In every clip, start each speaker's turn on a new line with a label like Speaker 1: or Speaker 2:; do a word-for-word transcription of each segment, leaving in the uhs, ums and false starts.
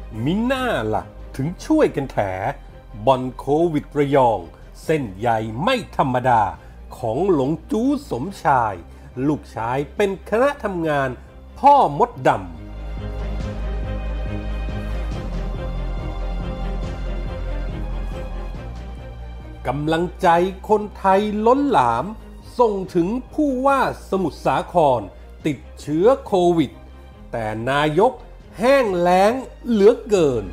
Speaker 1: มิน่าล่ะถึงช่วยกันแถบ่อนโควิดระยองเส้นใหญ่ไม่ธรรมดาของหลงจู้สมชายลูกชายเป็นคณะทำงานพ่อมดดำกำลังใจคนไทยล้นหลามส่งถึงผู้ว่าสมุทรสาครติดเชื้อโควิดแต่นายกแห้งแล้งเหลือเกิน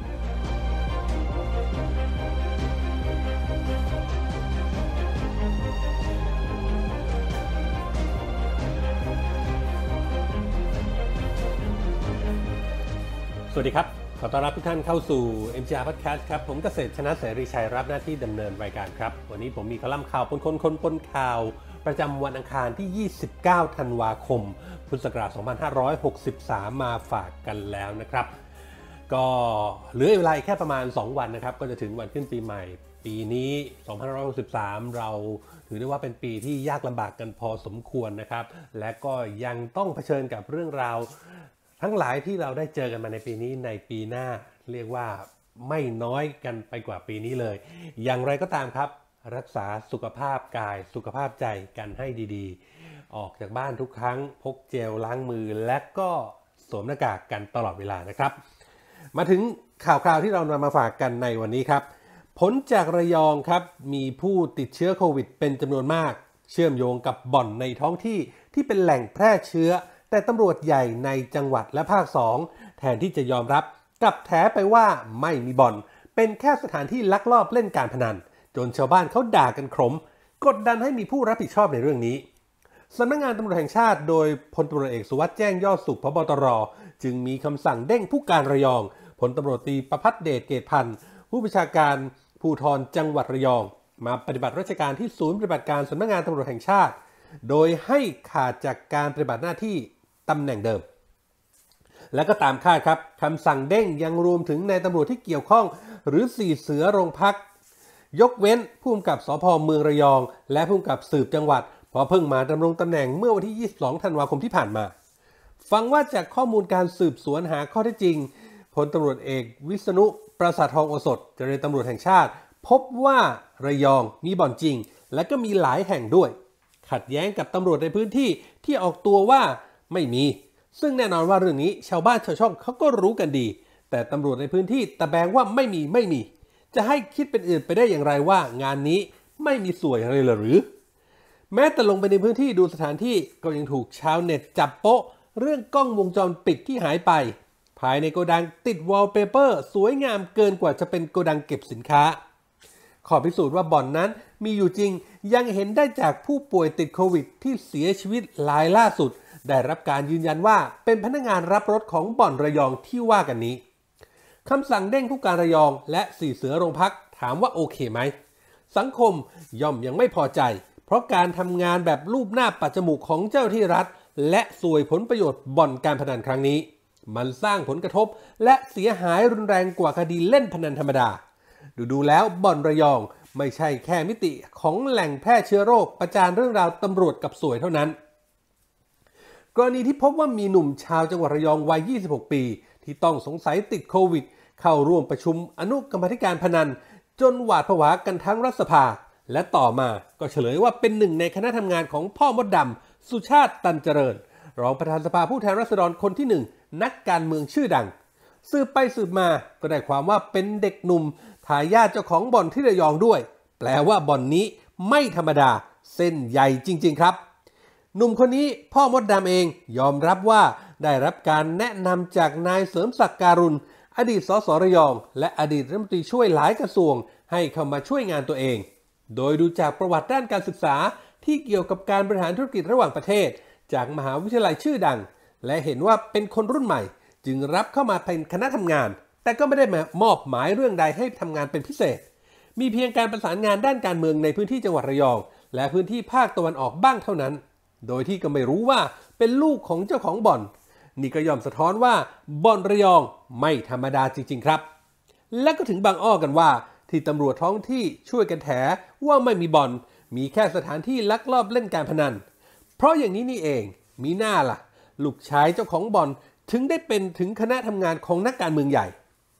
Speaker 1: สวัสดีครับขอต้อนรับทุกท่านเข้าสู่ เอ็ม จี อาร์ Podcast ครับผมเกษตรชนะเสรีชัยรับหน้าที่ดำเนินรายการครับวันนี้ผมมีคอลัมน์ข่าวปนคนคนปนข่าวประจำวันอังคารที่ยี่สิบเก้าธันวาคมพุทธศักราชสองพันห้าร้อยหกสิบสามมาฝากกันแล้วนะครับก็เหลือเวลาแค่ประมาณสองวันนะครับก็จะถึงวันขึ้นปีใหม่ปีนี้สองพันห้าร้อยหกสิบสามเราถือได้ว่าเป็นปีที่ยากลำบากกันพอสมควรนะครับและก็ยังต้องเผชิญกับเรื่องราวทั้งหลายที่เราได้เจอกันมาในปีนี้ในปีหน้าเรียกว่าไม่น้อยกันไปกว่าปีนี้เลยอย่างไรก็ตามครับรักษาสุขภาพกายสุขภาพใจกันให้ดีๆออกจากบ้านทุกครั้งพกเจลล้างมือและก็สวมหน้ากากกันตลอดเวลานะครับมาถึงข่าวคราวที่เรานำมาฝากกันในวันนี้ครับผลจากระยองครับมีผู้ติดเชื้อโควิดเป็นจำนวนมากเชื่อมโยงกับบ่อนในท้องที่ที่เป็นแหล่งแพร่เชื้อแต่ตำรวจใหญ่ในจังหวัดและภาคสองแทนที่จะยอมรับกลับแถไปว่าไม่มีบ่อนเป็นแค่สถานที่ลักลอบเล่นการพนันจนชาวบ้านเขาด่ากันขมกดดันให้มีผู้รับผิดชอบในเรื่องนี้สำนักงานตำรวจแห่งชาติโดยพลตำรวจเอกสุวัสด์แจ้งยอดสุข ผบ.ตร.จึงมีคำสั่งเด้งผู้การระยองพลตำรวจตรีประภัสเดชเกตพันธ์ผู้บัญชาการภูธรจังหวัดระยองมาปฏิบัติราชการที่ศูนย์ปฏิบัติการสำนักงานตำรวจแห่งชาติโดยให้ขาดจากการปฏิบัติหน้าที่ตำแหน่งเดิมและก็ตามคาดครับคำสั่งเด้งยังรวมถึงนายตำรวจที่เกี่ยวข้องหรือสี่เสือโรงพักยกเว้นผู้กำกับสภ.เมืองระยองและผู้กำกับสืบจังหวัดเพราะเพิ่งมาดำรงตำแหน่งเมื่อวันที่ยี่สิบสองธันวาคมที่ผ่านมาฟังว่าจากข้อมูลการสืบสวนหาข้อเท็จจริงพลตำรวจเอกวิษณุประสาททองโอสถเจรตำรวจแห่งชาติพบว่าระยองมีบ่อนจริงและก็มีหลายแห่งด้วยขัดแย้งกับตำรวจในพื้นที่ที่ออกตัวว่าไม่มีซึ่งแน่นอนว่าเรื่องนี้ชาวบ้านชาวช่องเขาก็รู้กันดีแต่ตำรวจในพื้นที่ตะแบงว่าไม่มีไม่มีจะให้คิดเป็นอื่นไปได้อย่างไรว่างานนี้ไม่มีสวยเลยหรือแม้แต่ลงไปในพื้นที่ดูสถานที่ก็ยังถูกชาวเน็ตจับโป๊ะเรื่องกล้องวงจรปิดที่หายไปภายในโกดังติดวอลเปเปอร์สวยงามเกินกว่าจะเป็นโกดังเก็บสินค้าขอพิสูจน์ว่าบ่อนนั้นมีอยู่จริงยังเห็นได้จากผู้ป่วยติดโควิดที่เสียชีวิตรายล่าสุดได้รับการยืนยันว่าเป็นพนักงานรับรถของบ่อนระยองที่ว่ากันนี้คำสั่งเด้งผู้การระยองและสี่เสือโรงพักถามว่าโอเคไหมสังคมย่อมยังไม่พอใจเพราะการทำงานแบบรูปหน้าปัดจมูกของเจ้าที่รัฐและสวยผลประโยชน์บ่อนการพนันครั้งนี้มันสร้างผลกระทบและเสียหายรุนแรงกว่าคดีเล่นพนันธรรมดาดูดูแล้วบ่อนระยองไม่ใช่แค่มิติของแหล่งแพร่เชื้อโรคประจานเรื่องราวตำรวจกับสวยเท่านั้นกรณีที่พบว่ามีหนุ่มชาวจังหวัดระยองวัยยี่สิบหกปีที่ต้องสงสัยติดโควิดเข้าร่วมประชุมอนุกรรมาธิการพนันจนหวาดผวากันทั้งรัฐสภาและต่อมาก็เฉลยว่าเป็นหนึ่งในคณะทำงานของพ่อมดดำสุชาติตันเจริญรองประธานสภาผู้แทนราษฎรคนที่หนึ่งนักการเมืองชื่อดังสืบไปสืบมาก็ได้ความว่าเป็นเด็กหนุ่มทายาทเจ้าของบ่อนที่ระยองด้วยแปลว่าบ่อนนี้ไม่ธรรมดาเส้นใหญ่จริงๆครับหนุ่มคนนี้พ่อมดดำเองยอมรับว่าได้รับการแนะนำจากนายเสริมศักดิ์การุณอดีตสสระยองและอดีตรัฐมนตรีช่วยหลายกระทรวงให้เข้ามาช่วยงานตัวเองโดยดูจากประวัติด้านการศึกษาที่เกี่ยวกับการบริหารธุรกิจระหว่างประเทศจากมหาวิทยาลัยชื่อดังและเห็นว่าเป็นคนรุ่นใหม่จึงรับเข้ามาเป็นคณะทำงานแต่ก็ไม่ได้มอบหมายเรื่องใดให้ทำงานเป็นพิเศษมีเพียงการประสานงานด้านการเมืองในพื้นที่จังหวัดระยองและพื้นที่ภาคตะวันออกบ้างเท่านั้นโดยที่ก็ไม่รู้ว่าเป็นลูกของเจ้าของบ่อนนี่ก็ย่อมสะท้อนว่าบ่อนระยองไม่ธรรมดาจริงๆครับและก็ถึงบางอ้อกันว่าที่ตำรวจท้องที่ช่วยกันแถว่าไม่มีบ่อนมีแค่สถานที่ลักลอบเล่นการพนันเพราะอย่างนี้นี่เองมีหน้าล่ะลูกชายเจ้าของบ่อนถึงได้เป็นถึงคณะทำงานของนักการเมืองใหญ่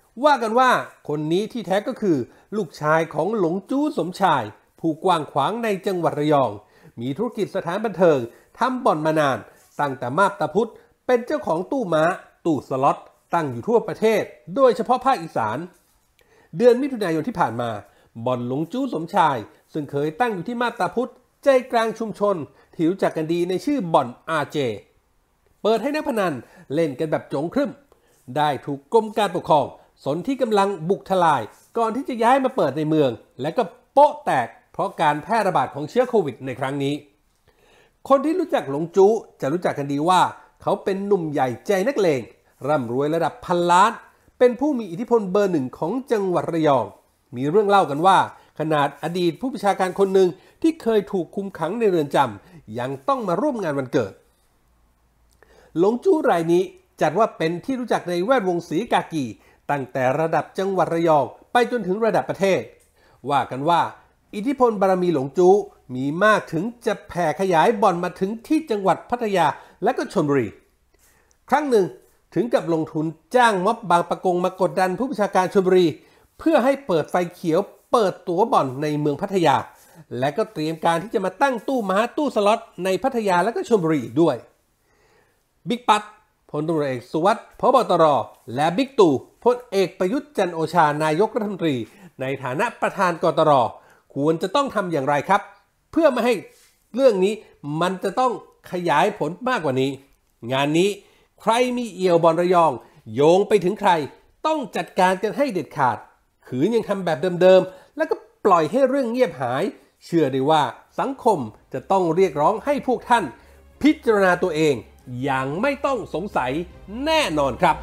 Speaker 1: ว่ากันว่าคนนี้ที่แท้ก็คือลูกชายของหลงจู้สมชายผู้กว้างขวางในจังหวัดระยองมีธุรกิจสถานบันเทิงทำบ่อนมานานตั้งแต่มาบตาพุธเป็นเจ้าของตู้ม้าตู้สล็อตตั้งอยู่ทั่วประเทศโดยเฉพาะภาคอีสานเดือนมิถุนายนที่ผ่านมาบ่อนหลงจู้สมชายซึ่งเคยตั้งอยู่ที่มาบตาพุธใจกลางชุมชนที่รู้จักกันดีในชื่อบ่อน อาร์ เจ เปิดให้นักพนันเล่นกันแบบโจงครึ่มได้ถูกกรมการปกครองสนที่กำลังบุกทลายก่อนที่จะย้ายมาเปิดในเมืองและก็โป๊ะแตกเพราะการแพร่ระบาดของเชื้อโควิดในครั้งนี้คนที่รู้จักหลงจู้จะรู้จักกันดีว่าเขาเป็นหนุ่มใหญ่ใจนักเลงร่ำรวยระดับพันล้านเป็นผู้มีอิทธิพลเบอร์หนึ่งของจังหวัดระยองมีเรื่องเล่ากันว่าขนาดอดีตผู้บัญชาการคนหนึ่งที่เคยถูกคุมขังในเรือนจำยังต้องมาร่วมงานวันเกิดหลงจู้รายนี้จัดว่าเป็นที่รู้จักในแวดวงศรีกากีตั้งแต่ระดับจังหวัดระยองไปจนถึงระดับประเทศว่ากันว่าอิทธิพลบารมีหลงจู้มีมากถึงจะแผ่ขยายบ่อนมาถึงที่จังหวัดพัทยาและก็ชลบุรีครั้งหนึ่งถึงกับลงทุนจ้างม็อบบางปะกงมากดดันผู้บัญชาการชลบุรีเพื่อให้เปิดไฟเขียวเปิดตั๋วบ่อนในเมืองพัทยาและก็เตรียมการที่จะมาตั้งตู้ม้าตู้สล็อตในพัทยาและก็ชลบุรีอีกด้วยบิ๊กปั๊ดพลตำรวจเอกสุวัสดิ์ผบ.ตร.และบิ๊กตู่พลเอกประยุทธ์จันทร์โอชานายกรัฐมนตรีในฐานะประธานกตร.ควรจะต้องทำอย่างไรครับเพื่อไม่ให้เรื่องนี้มันจะต้องขยายผลมากกว่านี้งานนี้ใครมีเอี่ยวบ่อนระยองโยงไปถึงใครต้องจัดการกันให้เด็ดขาดขืนยังทำแบบเดิมๆแล้วก็ปล่อยให้เรื่องเงียบหายเชื่อได้ว่าสังคมจะต้องเรียกร้องให้พวกท่านพิจารณาตัวเองอย่างไม่ต้องสงสัยแน่นอนครับ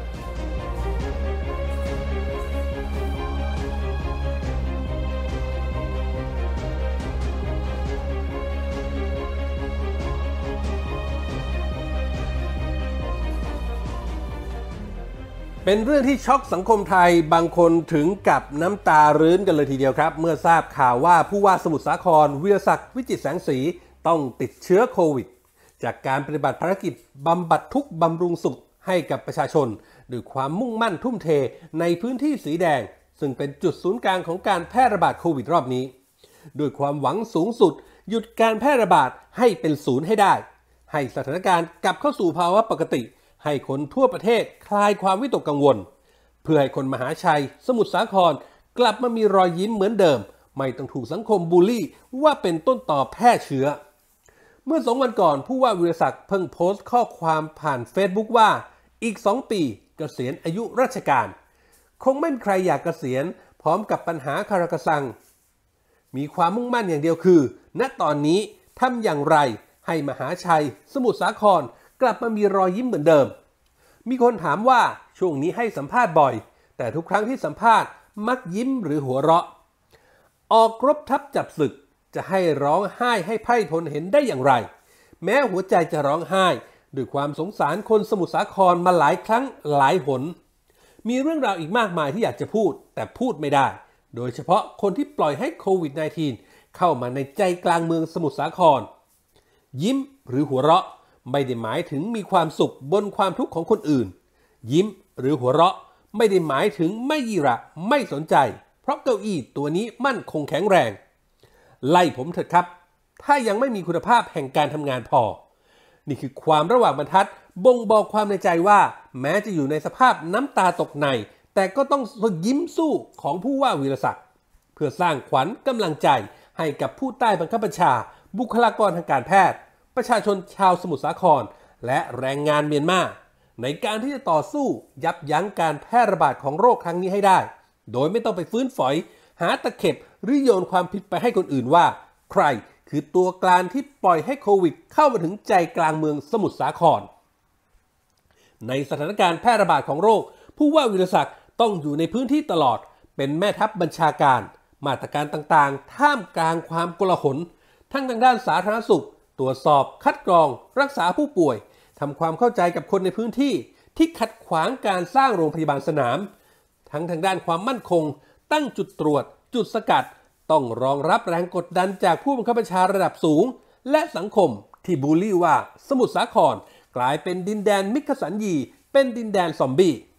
Speaker 1: เป็นเรื่องที่ช็อกสังคมไทยบางคนถึงกับน้ำตารื้นกันเลยทีเดียวครับเมื่อทราบข่าวว่าผู้ว่าสมุทรสาครวีรศักดิ์วิจิตรแสงสีต้องติดเชื้อโควิดจากการปฏิบัติภารกิจบำบัดทุกข์บำรุงสุขให้กับประชาชนด้วยความมุ่งมั่นทุ่มเทในพื้นที่สีแดงซึ่งเป็นจุดศูนย์กลางของการแพร่ระบาดโควิดรอบนี้ด้วยความหวังสูงสุดหยุดการแพร่ระบาดให้เป็นศูนย์ให้ได้ให้สถานการณ์กลับเข้าสู่ภาวะปกติให้คนทั่วประเทศคลายความวิตกกังวลเพื่อให้คนมหาชัยสมุทรสาครกลับมามีรอยยิ้มเหมือนเดิมไม่ต้องถูกสังคมบูลลี่ว่าเป็นต้นต่อแพร่เชื้อเมื่อสองวันก่อนผู้ว่าวีรศักดิ์เพิ่งโพสต์ข้อความผ่านเฟซบุ๊กว่าอีกสองปีเกษียณอายุราชการคงไม่มีใครอยากเกษียณพร้อมกับปัญหาคาราคาซังมีความมุ่งมั่นอย่างเดียวคือณตอนนี้ทำอย่างไรให้มหาชัยสมุทรสาครกลับมามีรอยยิ้มเหมือนเดิมมีคนถามว่าช่วงนี้ให้สัมภาษณ์บ่อยแต่ทุกครั้งที่สัมภาษณ์มักยิ้มหรือหัวเราะออกรบทัพจับศึกจะให้ร้องไห้ให้ไพร่พลเห็นได้อย่างไรแม้หัวใจจะร้องไห้ด้วยความสงสารคนสมุทรสาครมาหลายครั้งหลายหนมีเรื่องราวอีกมากมายที่อยากจะพูดแต่พูดไม่ได้โดยเฉพาะคนที่ปล่อยให้โควิด สิบเก้า เข้ามาในใจกลางเมืองสมุทรสาครยิ้มหรือหัวเราะไม่ได้หมายถึงมีความสุขบนความทุกข์ของคนอื่นยิ้มหรือหัวเราะไม่ได้หมายถึงไม่ยีระไม่สนใจเพราะเก้าอี้ตัวนี้มั่นคงแข็งแรงไล่ผมเถิดครับถ้ายังไม่มีคุณภาพแห่งการทำงานพอนี่คือความระหว่างบรรทัดบ่งบอกความในใจว่าแม้จะอยู่ในสภาพน้ำตาตกในแต่ก็ต้องยิ้มสู้ของผู้ว่าวีรศักดิ์เพื่อสร้างขวัญกำลังใจให้กับผู้ใต้บังคับบัญชาบุคลากรทางการแพทย์ประชาชนชาวสมุทรสาครและแรงงานเมียนมาในการที่จะต่อสู้ยับยั้งการแพร่ระบาดของโรคครั้งนี้ให้ได้โดยไม่ต้องไปฟื้นฝอยหาตะเข็บหรือโยนความผิดไปให้คนอื่นว่าใครคือตัวกลางที่ปล่อยให้โควิดเข้ามาถึงใจกลางเมืองสมุทรสาครในสถานการณ์แพร่ระบาดของโรคผู้ว่าวีรศักดิ์ต้องอยู่ในพื้นที่ตลอดเป็นแม่ทัพบัญชาการมาตรการต่างๆท่ามกลางความโกลาหลทั้งทางด้านสาธารณสุขตรวจสอบคัดกรองรักษาผู้ป่วยทำความเข้าใจกับคนในพื้นที่ที่ขัดขวางการสร้างโรงพยาบาลสนามทั้งทางด้านความมั่นคงตั้งจุดตรวจจุดสกัดต้องรองรับแรงกดดันจากผู้บังคับบัญชาระดับสูงและสังคมที่บูลลี่ว่าสมุทรสาครกลายเป็นดินแดนมิคสัญญีเป็นดินแดนซอมบี้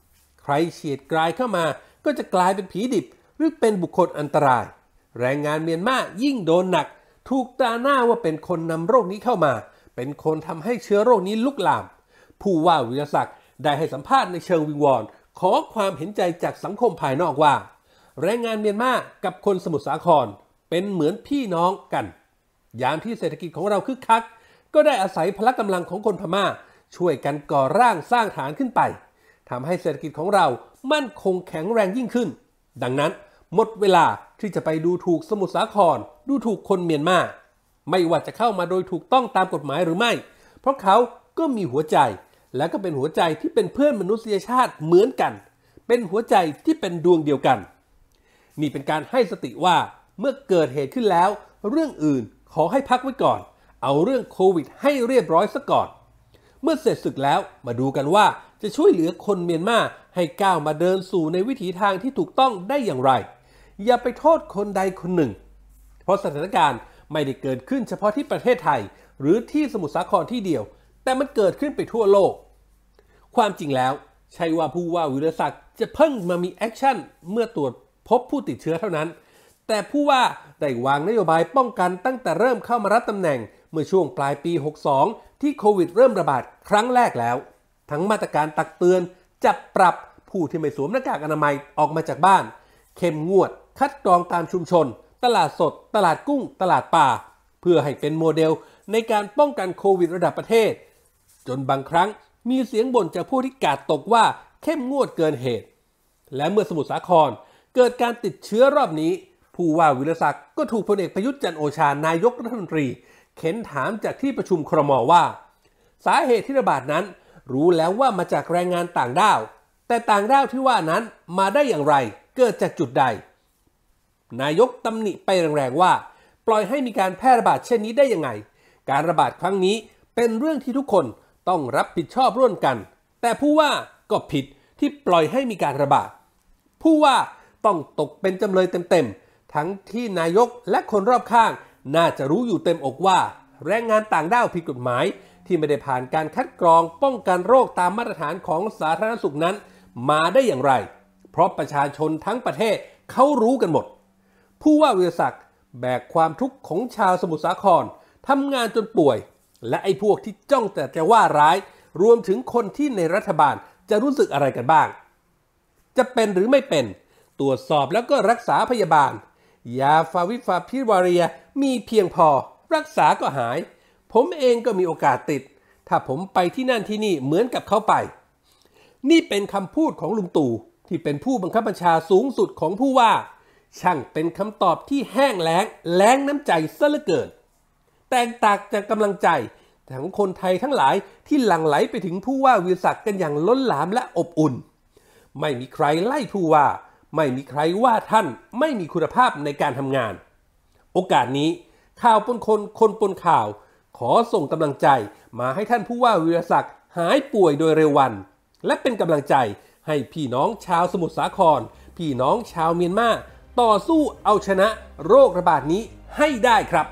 Speaker 1: ใครเฉียดกลายเข้ามาก็จะกลายเป็นผีดิบหรือเป็นบุคคลอันตรายแรงงานเมียนมายิ่งโดนหนักถูกตราหน้าว่าเป็นคนนำโรคนี้เข้ามาเป็นคนทำให้เชื้อโรคนี้ลุกลามผู้ว่าวิรศักดิ์ได้ให้สัมภาษณ์ในเชิงวิงวอนขอความเห็นใจจากสังคมภายนอกว่าแรงงานเมียนมากับคนสมุทรสาครเป็นเหมือนพี่น้องกันยามที่เศรษฐกิจของเราคึกคักก็ได้อาศัยพละกำลังของคนพม่าช่วยกันก่อร่างสร้างฐานขึ้นไปทำให้เศรษฐกิจของเรามั่นคงแข็งแรงยิ่งขึ้นดังนั้นหมดเวลาที่จะไปดูถูกสมุทรสาครดูถูกคนเมียนมาไม่ว่าจะเข้ามาโดยถูกต้องตามกฎหมายหรือไม่เพราะเขาก็มีหัวใจและก็เป็นหัวใจที่เป็นเพื่อนมนุษยชาติเหมือนกันเป็นหัวใจที่เป็นดวงเดียวกันนี่เป็นการให้สติว่าเมื่อเกิดเหตุขึ้นแล้วเรื่องอื่นขอให้พักไว้ก่อนเอาเรื่องโควิดให้เรียบร้อยซะก่อนเมื่อเสร็จศึกแล้วมาดูกันว่าจะช่วยเหลือคนเมียนมาให้ก้าวมาเดินสู่ในวิถีทางที่ถูกต้องได้อย่างไรอย่าไปโทษคนใดคนหนึ่งเพราะสถานการณ์ไม่ได้เกิดขึ้นเฉพาะที่ประเทศไทยหรือที่สมุทรสาครที่เดียวแต่มันเกิดขึ้นไปทั่วโลกความจริงแล้วใช่ว่าผู้ว่าวิรศักดิ์จะเพิ่งมามีแอคชั่นเมื่อตรวจพบผู้ติดเชื้อเท่านั้นแต่ผู้ว่าได้วางนโยบายป้องกันตั้งแต่เริ่มเข้ามารับตำแหน่งเมื่อช่วงปลายปีหกสิบสองที่โควิดเริ่มระบาดครั้งแรกแล้วทั้งมาตรการตักเตือนจับปรับผู้ที่ไม่สวมหน้ากากอนามัยออกมาจากบ้านเข้มงวดคัดกรองตามชุมชนตลาดสดตลาดกุ้งตลาดป่าเพื่อให้เป็นโมเดลในการป้องกันโควิดระดับประเทศจนบางครั้งมีเสียงบ่นจากผู้ที่กาดตกว่าเข้มงวดเกินเหตุและเมื่อสมุทรสาครเกิดการติดเชื้อรอบนี้ผู้ว่าวิรศักดิ์ก็ถูกพลเอกประยุทธ์จันทร์โอชานายกรัฐมนตรีเค้นถามจากที่ประชุมครม.ว่าสาเหตุที่ระบาดนั้นรู้แล้วว่ามาจากแรงงานต่างด้าวแต่ต่างด้าวที่ว่านั้นมาได้อย่างไรเกิดจากจุดใดนายกตำหนิไปแรงๆว่าปล่อยให้มีการแพร่ระบาดเช่นนี้ได้ยังไงการระบาดครั้งนี้เป็นเรื่องที่ทุกคนต้องรับผิดชอบร่วมกันแต่ผู้ว่าก็ผิดที่ปล่อยให้มีการระบาดผู้ว่าต้องตกเป็นจำเลยเต็มๆทั้งที่นายกและคนรอบข้างน่าจะรู้อยู่เต็มอกว่าแรงงานต่างด้าวผิดกฎหมายที่ไม่ได้ผ่านการคัดกรองป้องกันโรคตามมาตรฐานของสาธารณสุขนั้นมาได้อย่างไรเพราะประชาชนทั้งประเทศเขารู้กันหมดผู้ว่าวิรศักดิ์แบกความทุกข์ของชาวสมุทรสาครทำงานจนป่วยและไอ้พวกที่จ้องแต่จะว่าร้ายรวมถึงคนที่ในรัฐบาลจะรู้สึกอะไรกันบ้างจะเป็นหรือไม่เป็นตรวจสอบแล้วก็รักษาพยาบาลยาฟาวิฟาพิวาเรียมีเพียงพอรักษาก็หายผมเองก็มีโอกาสติดถ้าผมไปที่นั่นที่นี่เหมือนกับเขาไปนี่เป็นคำพูดของลุงตู่ที่เป็นผู้บังคับบัญชาสูงสุดของผู้ว่าช่างเป็นคำตอบที่แห้งแล้งแล้งน้ำใจซะเหลือเกินแตกต่างจากกำลังใจของคนไทยทั้งหลายที่หลั่งไหลไปถึงผู้ว่าวิรศักดิ์กันอย่างล้นหลามและอบอุ่นไม่มีใครไล่ผู้ว่าไม่มีใครว่าท่านไม่มีคุณภาพในการทำงานโอกาสนี้ข่าวปนคนคนปนข่าวขอส่งกำลังใจมาให้ท่านผู้ว่าวิรศักดิ์หายป่วยโดยเร็ววันและเป็นกำลังใจให้พี่น้องชาวสมุทรสาครพี่น้องชาวเมียนมาต่อสู้เอาชนะโรคระบาดนี้ให้ได้ครับ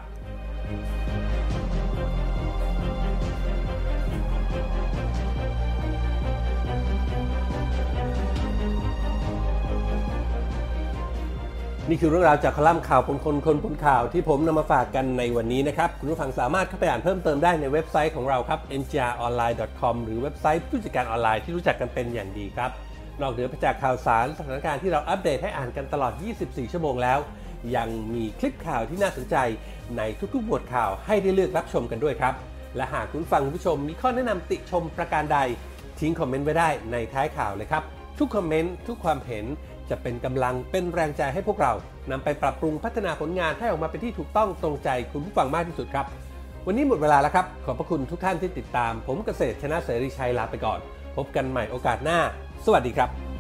Speaker 1: นี่คือเรื่องราวจากคอลัมน์ข่าวคนคนคนคนข่าวที่ผมนำมาฝากกันในวันนี้นะครับคุณผู้ฟังสามารถเข้าไปอ่านเพิ่มเติมได้ในเว็บไซต์ของเราครับ เอ็ม จี อาร์ ออนไลน์ ดอท คอม หรือเว็บไซต์ผู้จัดการออนไลน์ที่รู้จักกันเป็นอย่างดีครับนอกเหนือไปจากข่าวสารสถานการณ์ที่เราอัปเดตให้อ่านกันตลอดยี่สิบสี่ชั่วโมงแล้วยังมีคลิปข่าวที่น่าสนใจในทุกๆบทข่าวให้ได้เลือกรับชมกันด้วยครับและหากคุณฟังคุณผู้ชมมีข้อแนะนำติชมประการใดทิ้งคอมเมนต์ไว้ได้ในท้ายข่าวเลยครับทุกคอมเมนต์ทุกความเห็นจะเป็นกำลังเป็นแรงใจให้พวกเรานำไปปรับปรุงพัฒนาผลงานให้ออกมาเป็นที่ถูกต้องตรงใจคุณผู้ฟังมากที่สุดครับวันนี้หมดเวลาแล้วครับขอบพระคุณทุกท่านที่ติดตามผมเกษตรชนะเสรีชัยลาไปก่อนพบกันใหม่โอกาสหน้าสวัสดีครับ